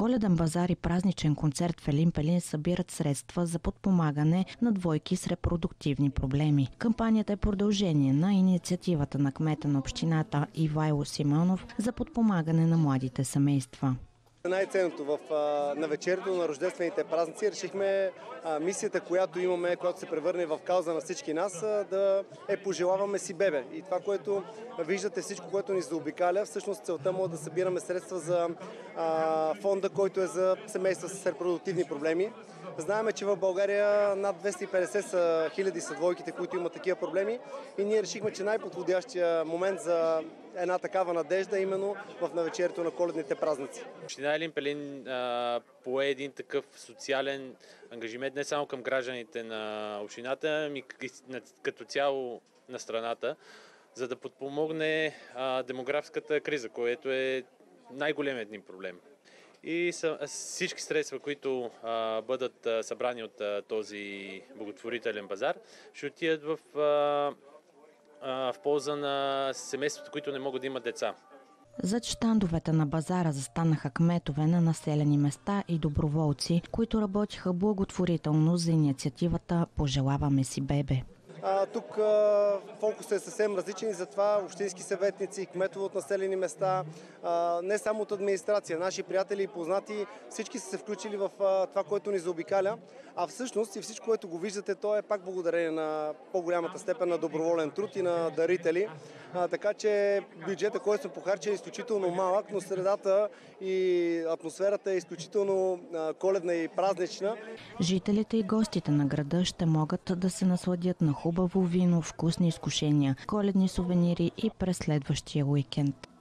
Коледен базар и празничен концерт в Елин Пелин събират средства за подпомагане на двойки с репродуктивни проблеми. Кампанията е продължение на инициативата на кмета на общината Ивайло Симеонов за подпомагане на младите семейства. Най-ценното в навечерието на рождествените празници решихме мисията, която имаме, която се превърне в кауза на всички нас, да пожелаваме си бебе. И това, което виждате, всичко, което ни заобикаля, всъщност целта му е да събираме средства за фонда, който е за семейства с репродуктивни проблеми. Знаем, че в България над 250 хиляди са двойките, които имат такива проблеми и ние решихме, че най-подходящия момент за една такава надежда е именно в навечерието на коледните празници. Община Елин Пелин пое един такъв социален ангажимент не само към гражданите на общината, ами като цяло на страната, за да подпомогне демографската криза, което е най-големият ни проблем. И всички средства, които бъдат събрани от този благотворителен базар, ще отидат в полза на семействата, които не могат да имат деца. Зад щандовете на базара застанаха кметове на населени места и доброволци, които работиха благотворително за инициативата "Пожелаваме си бебе". Тук фокусът е съвсем различен и затова общински съветници, кметове от населени места, не само от администрация, наши приятели и познати, всички са се включили в това, което ни заобикаля. А всъщност и всичко, което го виждате, то е пак благодарение на по-голямата степен на доброволен труд и на дарители. Така че бюджета, който сме похарчили, е изключително малък, но средата и атмосферата е изключително коледна и празнична. Жителите и гостите на града ще могат да се насладят на хубаво вино, вкусни изкушения, коледни сувенири и през следващия уикенд.